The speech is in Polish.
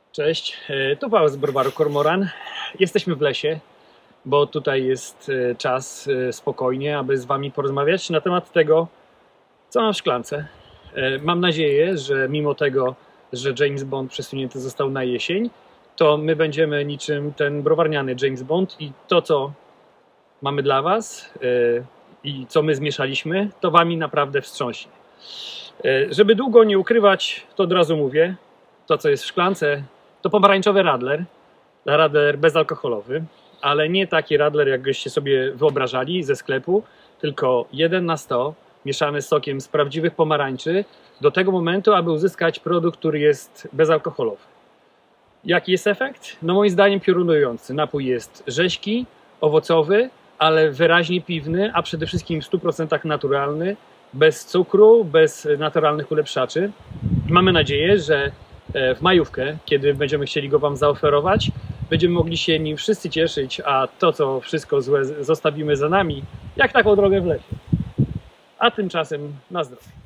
Cześć, tu Paweł z browaru Kormoran. Jesteśmy w lesie, bo tutaj jest czas spokojnie, aby z Wami porozmawiać na temat tego, co mam w szklance. Mam nadzieję, że mimo tego, że James Bond przesunięty został na jesień, to my będziemy niczym ten browarniany James Bond i to, co mamy dla Was i co my zmieszaliśmy, to Wami naprawdę wstrząśnie. Żeby długo nie ukrywać, to od razu mówię, to co jest w szklance, to pomarańczowy radler bezalkoholowy, ale nie taki radler, jakbyście sobie wyobrażali ze sklepu, tylko 1 na 100 mieszany z sokiem z prawdziwych pomarańczy do tego momentu, aby uzyskać produkt, który jest bezalkoholowy. Jaki jest efekt? No moim zdaniem piorunujący. Napój jest rzeźki, owocowy, ale wyraźnie piwny, a przede wszystkim w 100% naturalny, bez cukru, bez naturalnych ulepszaczy. Mamy nadzieję, że w majówkę, kiedy będziemy chcieli go Wam zaoferować, będziemy mogli się nim wszyscy cieszyć, a to, co wszystko złe, zostawimy za nami, jak taką drogę w lesie. A tymczasem na zdrowie.